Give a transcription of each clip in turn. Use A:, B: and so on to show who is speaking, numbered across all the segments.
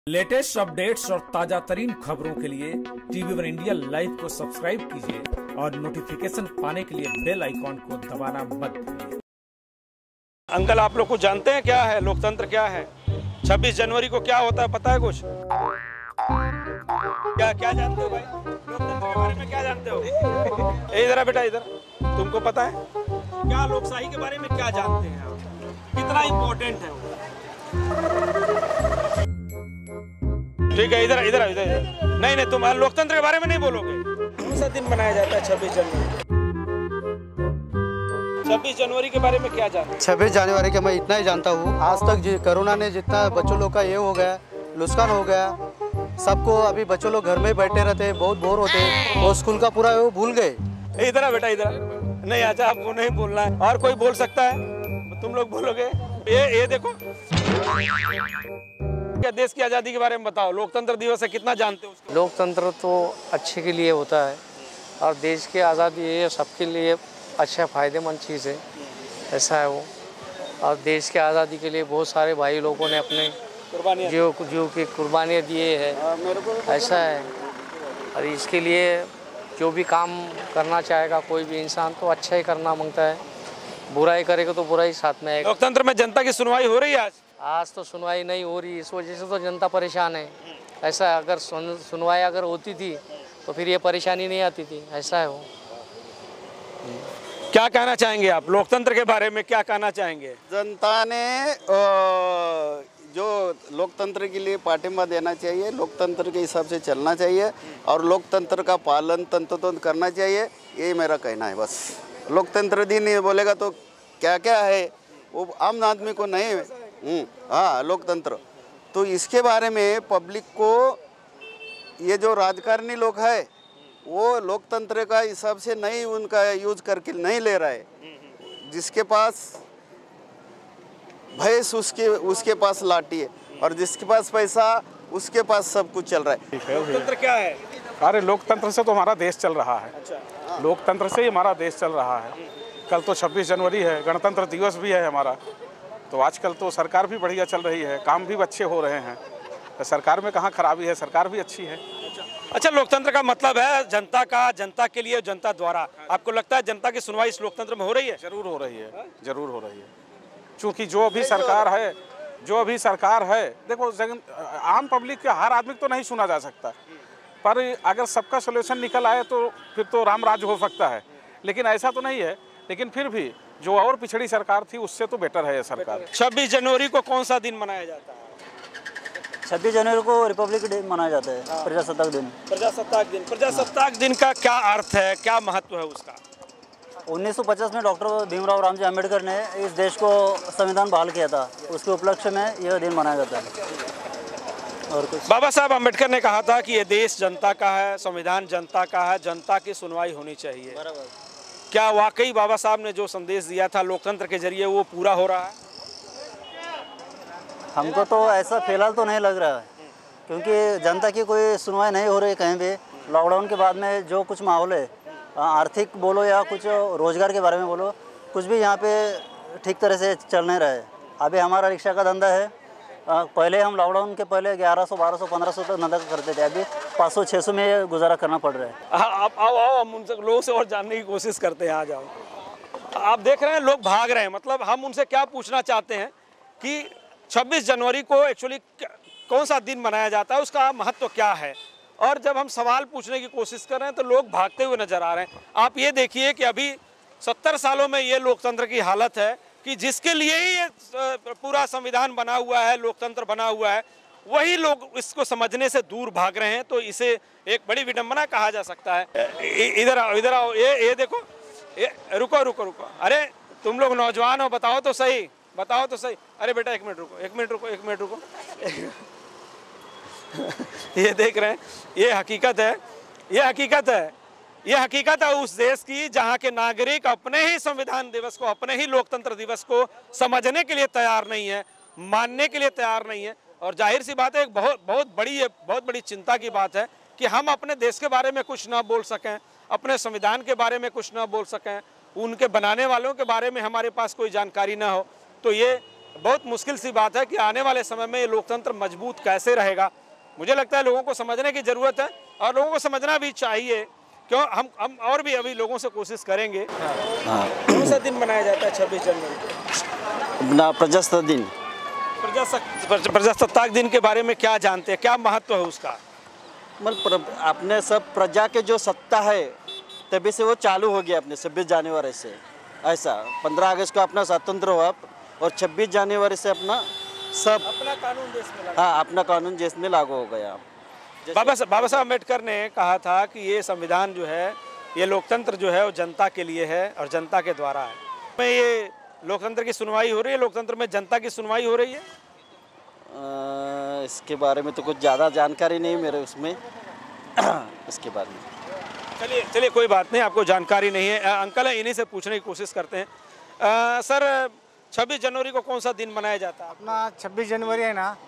A: Latest updates और ताजा तरीन खबरों के लिए टीवी वन इंडिया लाइव को सब्सक्राइब कीजिए और नोटिफिकेशन पाने के लिए बेल आइकॉन को दबाना मत भूलिए।
B: अंकल, आप लोग को जानते हैं क्या है लोकतंत्र, क्या है 26 जनवरी को क्या होता है, पता है कुछ? क्या क्या जानते हो भाई? लोकतंत्र के बारे में क्या जानते हो? इधर बेटा, इधर। तुमको पता है क्या लोकशाही के बारे में क्या जानते हैं आप? कितना इम्पोर्टेंट है वो? ठीक है, इधर इधर इधर। नहीं, तुम लोकतंत्र के बारे में नहीं बोलोगे। कौन सा दिन मनाया जाता है 26 जनवरी? 26 जनवरी के बारे में क्या जानते हैं?
C: 26 जनवरी का मैं इतना ही जानता हूँ, आज तक कोरोना ने जितना बच्चों लोग का ये हो गया, नुकसान हो गया, सबको अभी बच्चों लोग घर में बैठे रहते हैं, बहुत बोर होते हैं, वो स्कूल का पूरा वो भूल गए।
B: इधर बेटा, इधर। नहीं, अच्छा, आपको नहीं बोलना है। और कोई बोल सकता है? तुम लोग बोलोगे? ये देखो, क्या देश की आज़ादी के बारे में बताओ। लोकतंत्र दिवस है, कितना जानते हो उसको?
D: लोकतंत्र तो अच्छे के लिए होता है और देश की आज़ादी ये सबके लिए अच्छा फ़ायदेमंद चीज़ है, ऐसा है वो। और देश की आज़ादी के लिए बहुत सारे भाई लोगों ने अपने जीव की कुर्बानियाँ दिए हैं, ऐसा है। और इसके लिए जो भी काम करना चाहेगा कोई भी इंसान तो अच्छा ही करना मांगता है, बुराई करेगा तो बुराई साथ में आएगा।
B: लोकतंत्र में जनता की सुनवाई हो रही है
D: आज तो सुनवाई नहीं हो रही, इस वजह से तो जनता परेशान है। ऐसा है, अगर सुनवाई अगर होती थी तो फिर ये परेशानी नहीं आती थी, ऐसा है वो।
B: क्या कहना चाहेंगे आप लोकतंत्र के बारे में, क्या कहना चाहेंगे?
E: जनता ने जो लोकतंत्र के लिए पाठिंबा देना चाहिए, लोकतंत्र के हिसाब से चलना चाहिए और लोकतंत्र का पालन तंत्र करना चाहिए, यही मेरा कहना है बस। लोकतंत्र दिन बोलेगा तो क्या क्या है वो आम आदमी को नहीं। हाँ, लोकतंत्र तो इसके बारे में पब्लिक को, ये जो राजकारणी लोग है वो लोकतंत्र का हिसाब से नहीं उनका यूज करके नहीं ले रहा है। जिसके पास भैंस उसके पास लाठी है और जिसके पास पैसा उसके पास सब कुछ चल रहा है।
B: लोकतंत्र क्या है?
F: अरे लोकतंत्र से तो हमारा देश चल रहा है।
B: अच्छा।
F: लोकतंत्र से ही हमारा देश चल रहा है। कल तो 26 जनवरी है, गणतंत्र दिवस भी है हमारा। तो आजकल तो सरकार भी बढ़िया चल रही है, काम भी अच्छे हो रहे हैं। तो सरकार में कहाँ खराबी है, सरकार भी अच्छी है।
B: अच्छा, लोकतंत्र का मतलब है जनता का, जनता के लिए, जनता द्वारा। आपको लगता है जनता की सुनवाई इस लोकतंत्र में हो रही है?
F: जरूर हो रही है, जरूर हो रही है। क्योंकि जो अभी सरकार है, देखो आम पब्लिक का हर आदमी तो नहीं सुना जा सकता, पर अगर सबका सोल्यूशन निकल आए तो फिर तो राम राज्य हो सकता है। लेकिन ऐसा तो नहीं है, लेकिन फिर भी जो और पिछड़ी सरकार थी उससे तो बेटर है ये सरकार।
B: 26 जनवरी को कौन सा दिन मनाया जाता है?
G: 26 जनवरी को रिपब्लिक डे मनाया जाता है, प्रजासत्ताक दिन।
B: प्रजासत्ताक दिन का क्या अर्थ है, क्या महत्व है उसका?
G: 1950 में डॉक्टर भीमराव रामजी अम्बेडकर ने इस देश को संविधान बहाल किया था, उसके उपलक्ष्य में यह दिन मनाया जाता है। और कुछ
B: बाबा साहब अम्बेडकर ने कहा था कि ये देश जनता का है, संविधान जनता का है, जनता की सुनवाई होनी चाहिए। क्या वाकई बाबा साहब ने जो संदेश दिया था लोकतंत्र के जरिए वो पूरा हो रहा है?
G: हमको तो ऐसा फिलहाल तो नहीं लग रहा है, क्योंकि जनता की कोई सुनवाई नहीं हो रही कहीं भी। लॉकडाउन के बाद में जो कुछ माहौल है, आर्थिक बोलो या कुछ रोजगार के बारे में बोलो, कुछ भी यहाँ पे ठीक तरह से चल नहीं रहा है। अभी हमारा रिक्शा का धंधा है, पहले हम लॉकडाउन के पहले 1100, 1200, 1500 तक धंधा करते थे, अभी 500, 600 में गुजारा करना पड़ रहा है।
B: आप आओ, हम उनसे लोगों से और जानने की कोशिश करते हैं। आ जाओ। आप देख रहे हैं लोग भाग रहे हैं, मतलब हम उनसे क्या पूछना चाहते हैं कि 26 जनवरी को एक्चुअली कौन सा दिन मनाया जाता है, उसका महत्व क्या है। और जब हम सवाल पूछने की कोशिश कर रहे हैं तो लोग भागते हुए नजर आ रहे हैं। आप ये देखिए कि अभी 70 सालों में ये लोकतंत्र की हालत है कि जिसके लिए ही ये पूरा संविधान बना हुआ है, लोकतंत्र बना हुआ है, वही लोग इसको समझने से दूर भाग रहे हैं। तो इसे एक बड़ी विडंबना कहा जा सकता है। इधर आओ, इधर आओ। ये देखो, रुको रुको रुको। अरे तुम लोग नौजवान हो, बताओ तो सही, बताओ तो सही। अरे बेटा, एक मिनट रुको, एक मिनट रुको, एक मिनट रुको। ये देख रहे हैं, ये हकीकत है, ये हकीकत है, ये हकीकत है उस देश की जहाँ के नागरिक अपने ही संविधान दिवस को, अपने ही लोकतंत्र दिवस को समझने के लिए तैयार नहीं है, मानने के लिए तैयार नहीं है। और जाहिर सी बात है, एक बहुत बड़ी चिंता की बात है कि हम अपने देश के बारे में कुछ ना बोल सकें, अपने संविधान के बारे में कुछ ना बोल सकें, उनके बनाने वालों के बारे में हमारे पास कोई जानकारी ना हो। तो ये बहुत मुश्किल सी बात है कि आने वाले समय में ये लोकतंत्र मजबूत कैसे रहेगा। मुझे लगता है लोगों को समझने की ज़रूरत है और लोगों को समझना भी चाहिए। क्यों हम और भी अभी लोगों से कोशिश करेंगे। कौन सा दिन मनाया जाता है 26 जनवरी को?
E: अपना प्रजासत्ताक दिन।
B: प्रजासत्ताक दिन के बारे में क्या जानते हैं, क्या महत्व है उसका?
E: मतलब अपने सब प्रजा के जो सत्ता है तभी से वो चालू हो गया अपने 26 जनवरी से। ऐसा 15 अगस्त को अपना स्वतंत्र हुआ और 26 जनवरी से अपना सब
B: अपना कानून देश में लगा।
E: हाँ, अपना कानून देश में लागू हो गया।
B: बाबा साहब अम्बेडकर ने कहा था कि ये संविधान जो है, ये लोकतंत्र जो है वो जनता के लिए है और जनता के द्वारा है। में ये लोकतंत्र की सुनवाई हो रही है, लोकतंत्र में जनता की सुनवाई हो रही है।
E: इसके बारे में तो कुछ ज़्यादा जानकारी नहीं मेरे उसमें इसके बारे में।
B: चलिए कोई बात नहीं, आपको जानकारी नहीं है। अंकल है, इन्हीं से पूछने की कोशिश करते हैं। सर 26 जनवरी को कौन सा दिन मनाया जाता है?
H: अपना 26 जनवरी है ना,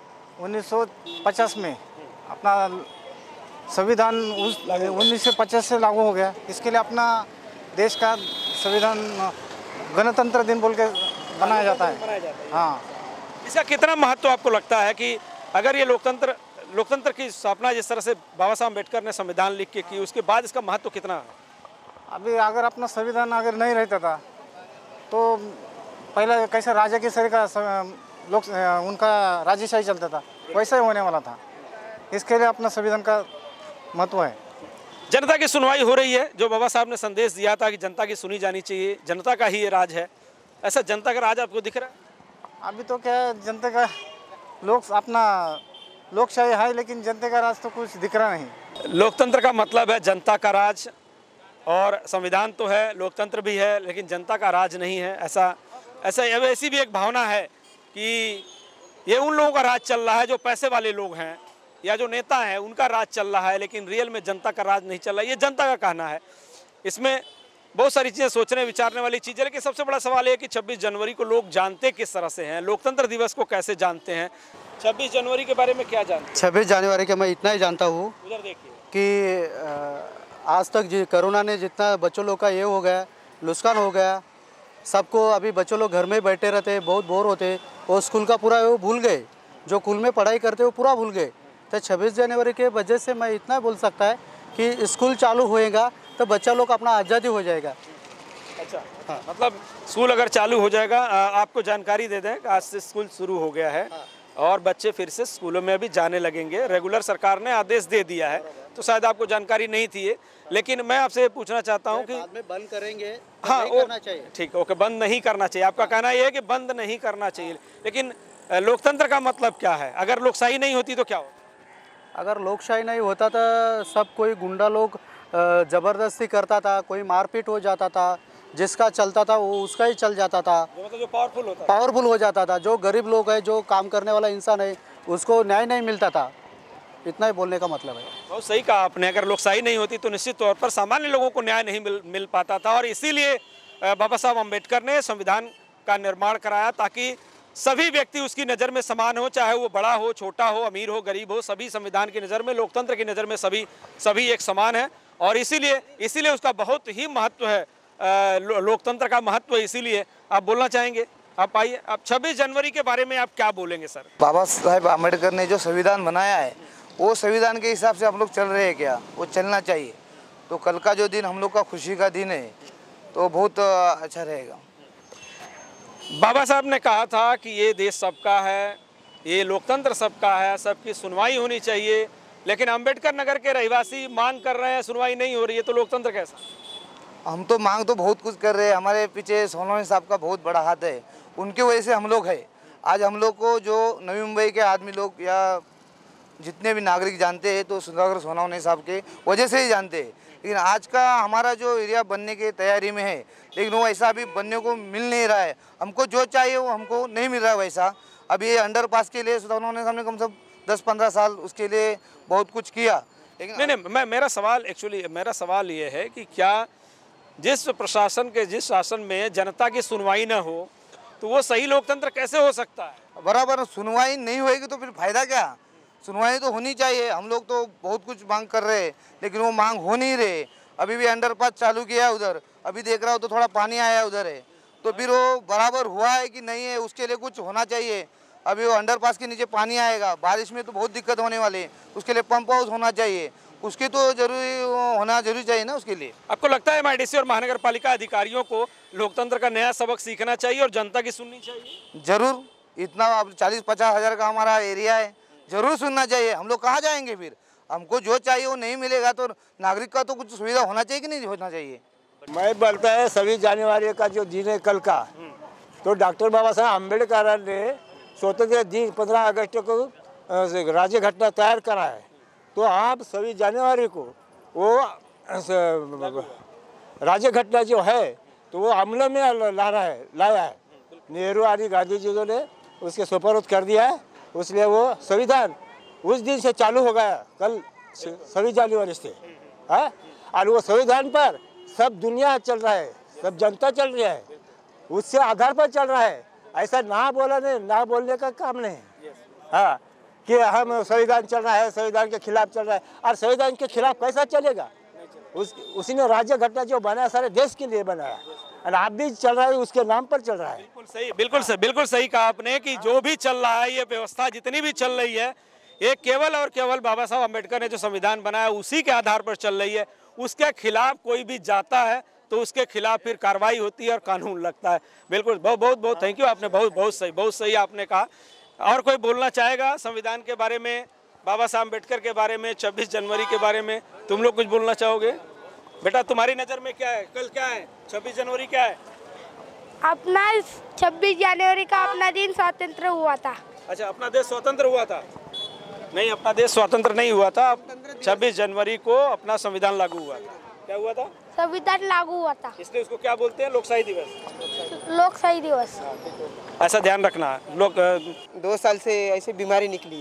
H: 1950 में अपना संविधान 1950 से लागू हो गया। इसके लिए अपना देश का संविधान गणतंत्र दिन बोल के बनाया जाता है। हाँ,
B: इसका कितना महत्व आपको लगता है कि अगर ये लोकतंत्र की स्थापना जिस तरह से बाबा साहब अम्बेडकर ने संविधान लिख के की, उसके बाद इसका महत्व कितना है?
H: अभी अगर अपना संविधान अगर नहीं रहता था तो पहले कैसे राजा की सरी का लोग उनका राजेशाही चलता था, वैसा ही होने वाला था। इसके लिए अपना संविधान का महत्व है।
B: जनता की सुनवाई हो रही है। जो बाबा साहब ने संदेश दिया था कि जनता की सुनी जानी चाहिए, जनता का ही ये राज है, ऐसा जनता का राज आपको दिख रहा है?
H: अभी तो क्या जनता का अपना लोकशाही है, लेकिन जनता का राज तो कुछ दिख रहा नहीं।
B: लोकतंत्र का मतलब है जनता का राज, और संविधान तो है, लोकतंत्र भी है, लेकिन जनता का राज नहीं है। ऐसी भी एक भावना है कि ये उन लोगों का राज चल रहा है जो पैसे वाले लोग हैं या जो नेता हैं, उनका राज चल रहा है, लेकिन रियल में जनता का राज नहीं चल रहा है। ये जनता का कहना है। इसमें बहुत सारी चीज़ें सोचने विचारने वाली चीज़ है, लेकिन सबसे बड़ा सवाल है कि 26 जनवरी को लोग जानते किस तरह से हैं, लोकतंत्र दिवस को कैसे जानते हैं। 26 जनवरी के बारे में क्या जानते हैं?
C: 26 जनवरी के मैं इतना ही जानता हूँ
B: उधर देखिए
C: कि आज तक कोरोना ने जितना बच्चों लोग का ये हो गया, नुकसान हो गया, सबको अभी बच्चों लोग घर में बैठे रहते, बहुत बोर होते, वो स्कूल का पूरा वो भूल गए, जो स्कूल में पढ़ाई करते वो पूरा भूल गए। तो 26 जनवरी के वजह से मैं इतना बोल सकता है कि स्कूल चालू होएगा तो बच्चा लोग अपना आज़ादी हो जाएगा।
B: अच्छा, हाँ। मतलब स्कूल अगर चालू हो जाएगा, आपको जानकारी दे दें कि आज से स्कूल शुरू हो गया है और बच्चे फिर से स्कूलों में अभी जाने लगेंगे। रेगुलर सरकार ने आदेश दे दिया है, तो शायद आपको जानकारी नहीं थी, लेकिन मैं आपसे पूछना चाहता हूँ कि
C: बाद में बंद करेंगे तो
B: हाँ,
C: नहीं करना चाहिए।
B: ठीक, ओके, बंद नहीं करना चाहिए। आपका कहना यह है कि बंद नहीं करना चाहिए, लेकिन लोकतंत्र का मतलब क्या है? अगर लोकशाही नहीं होती तो क्या होता?
C: अगर लोकशाही नहीं होता तो सब कोई गुंडा लोग ज़बरदस्ती करता था, कोई मारपीट हो जाता था, जिसका चलता था वो उसका ही चल जाता था,
B: मतलब जो पावरफुल
C: हो जाता था। जो गरीब लोग है, जो काम करने वाला इंसान है, उसको न्याय नहीं मिलता था। इतना ही बोलने का मतलब है।
B: बहुत सही कहा आपने। अगर लोकशाही नहीं होती तो निश्चित तौर पर सामान्य लोगों को न्याय नहीं मिल पाता था, और इसीलिए बाबा साहब अम्बेडकर ने संविधान का निर्माण कराया ताकि सभी व्यक्ति उसकी नज़र में समान हो, चाहे वो बड़ा हो, छोटा हो, अमीर हो, गरीब हो, सभी संविधान की नज़र में, लोकतंत्र की नज़र में सभी एक समान है। और इसीलिए उसका बहुत ही महत्व है, लोकतंत्र का महत्व। इसीलिए आप बोलना चाहेंगे, आप आइए। आप 26 जनवरी के बारे में आप क्या बोलेंगे सर?
I: बाबा साहेब आम्बेडकर ने जो संविधान बनाया है, वो संविधान के हिसाब से हम लोग चल रहे हैं क्या? वो चलना चाहिए। तो कल का जो दिन हम लोग का खुशी का दिन है, तो बहुत अच्छा रहेगा।
B: बाबा साहब ने कहा था कि ये देश सबका है, ये लोकतंत्र सबका है, सबकी सुनवाई होनी चाहिए, लेकिन अंबेडकर नगर के रहवासी मांग कर रहे हैं, सुनवाई नहीं हो रही है, तो लोकतंत्र कैसा?
I: हम तो मांग तो बहुत कुछ कर रहे हैं। हमारे पीछे सोनवणे साहब का बहुत बड़ा हाथ है, उनकी वजह से हम लोग है। आज हम लोग को जो नवी मुंबई के आदमी लोग या जितने भी नागरिक जानते हैं, तो सुधाकर सोनवणे साहब के वजह से ही जानते हैं। लेकिन आज का हमारा जो एरिया बनने की तैयारी में है, लेकिन वो ऐसा अभी बनने को मिल नहीं रहा है। हमको जो चाहिए वो हमको नहीं मिल रहा है वैसा। अब ये अंडरपास के लिए सोनवणे साहब ने कम से कम 10-15 साल उसके लिए बहुत कुछ किया, लेकिन
B: नहीं, मेरा सवाल ये है कि क्या जिस शासन में जनता की सुनवाई न हो, तो वो सही लोकतंत्र कैसे हो सकता है?
I: बराबर सुनवाई नहीं होएगी तो फिर फायदा क्या? सुनवाई तो होनी चाहिए। हम लोग तो बहुत कुछ मांग कर रहे हैं, लेकिन वो मांग हो नहीं रहे। अभी भी अंडरपास चालू किया है उधर, अभी देख रहा हो तो थोड़ा पानी आया उधर है। तो फिर वो बराबर हुआ है कि नहीं है, उसके लिए कुछ होना चाहिए। अभी वो अंडरपास के नीचे पानी आएगा, बारिश में तो बहुत दिक्कत होने वाली है, उसके लिए पंप हाउस होना चाहिए, उसके तो होना जरूरी चाहिए ना उसके लिए।
B: आपको लगता है एमआईडीसी और महानगर पालिका अधिकारियों को लोकतंत्र का नया सबक सीखना चाहिए और जनता की सुननी चाहिए?
I: जरूर, इतना 40-50 हज़ार का हमारा एरिया है, जरूर सुनना चाहिए। हम लोग कहाँ जाएंगे फिर? हमको जो चाहिए वो नहीं मिलेगा तो नागरिक का तो कुछ सुविधा होना चाहिए कि नहीं होना चाहिए?
J: मैं बोलता है 26 जनवरी का जो दिन है कल का, तो डॉक्टर बाबा साहब अम्बेडकर ने स्वतंत्र दिन 15 अगस्त को राज्य घटना तैयार करा है। तो आप 26 जनवरी को वो राज्य घटना जो है तो वो अमल में लाया है। नेहरू आदि गांधी जी ने उसके सुपुर्द कर दिया है, इसलिए वो संविधान उस दिन से चालू हो गया, कल 26 जनवरी से है। और वो संविधान पर सब दुनिया चल रहा है, सब जनता चल रही है, उससे आधार पर चल रहा है। ऐसा ना बोलने का काम नहीं। हाँ, कि हम संविधान चल रहा है, संविधान के खिलाफ चल रहा है। और संविधान के खिलाफ कैसा चलेगा? उसी ने राज्य घटना जो बनाया सारे देश के लिए बनाया, और आप भी चल रहा है उसके नाम पर चल रहा है।
B: बिल्कुल सही कहा आपने कि जो भी चल रहा है, ये व्यवस्था जितनी भी चल रही है, ये केवल और केवल बाबा साहब अम्बेडकर ने जो संविधान बनाया उसी के आधार पर चल रही है। उसके खिलाफ कोई भी जाता है तो उसके खिलाफ फिर कार्रवाई होती है और कानून लगता है। बिल्कुल, बहुत थैंक यू, आपने बहुत सही आपने कहा। और कोई बोलना चाहेगा संविधान के बारे में, बाबा साहब अम्बेडकर के बारे में, 26 जनवरी के बारे में? तुम लोग कुछ बोलना चाहोगे? बेटा, तुम्हारी नज़र में क्या है? कल क्या है? 26 जनवरी क्या है?
K: अपना 26 जनवरी का अपना दिन स्वतंत्र हुआ था।
B: अच्छा, अपना देश स्वतंत्र हुआ था? नहीं, अपना देश स्वतंत्र नहीं हुआ था। 26 जनवरी को अपना संविधान लागू हुआ था। क्या हुआ था?
K: संविधान लागू हुआ था,
B: इसलिए उसको क्या बोलते हैं? लोकशाही दिवस।
K: लोकशाही दिवस।
B: ऐसा ध्यान रखना। लोग
L: 2 साल से ऐसे बीमारी निकली,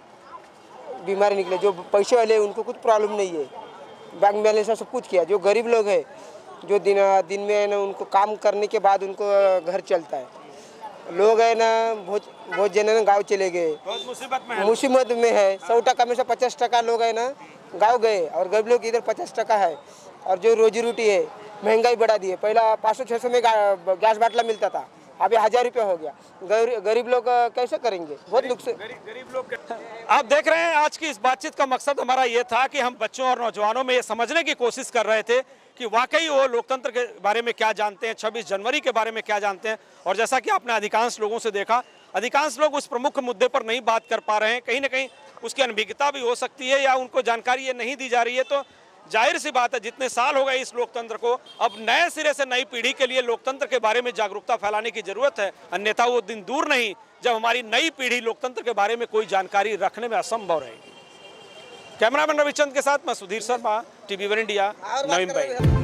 L: जो पैसे वाले उनको कुछ प्रॉब्लम नहीं है, बैंक बैलेंस सब कुछ किया। जो गरीब लोग हैं, जो दिन में है ना, उनको काम करने के बाद उनको घर चलता है। लोग है ना बहुत जन ना गाँव चले गए, मुसीबत में है। 100 टका में से 50 टका लोग है ना गाँव गए, और गरीब लोग इधर 50 टका है। और जो रोजी रोटी है, महंगाई बढ़ा दी है। पहला 500-600 में गैस बाटला मिलता था, अभी 1000 रुपये हो गया। गरीब लोग कैसे करेंगे? बहुत नुकसान।
B: गरीब लोग। आप देख रहे हैं, आज की इस बातचीत का मकसद हमारा ये था कि हम बच्चों और नौजवानों में ये समझने की कोशिश कर रहे थे कि वाकई वो लोकतंत्र के बारे में क्या जानते हैं, 26 जनवरी के बारे में क्या जानते हैं। और जैसा कि आपने अधिकांश लोगों से देखा, अधिकांश लोग उस प्रमुख मुद्दे पर नहीं बात कर पा रहे हैं। कहीं ना कहीं उसकी अनभिज्ञता भी हो सकती है, या उनको जानकारी ये नहीं दी जा रही है। तो जाहिर सी बात है, जितने साल हो गए इस लोकतंत्र को, अब नए सिरे से नई पीढ़ी के लिए लोकतंत्र के बारे में जागरूकता फैलाने की जरूरत है। अन्यथा वो दिन दूर नहीं जब हमारी नई पीढ़ी लोकतंत्र के बारे में कोई जानकारी रखने में असंभव रहेगी। कैमरामैन रविचंद के साथ मैं Sudhir Sharma, TV one India, Navi Mumbai.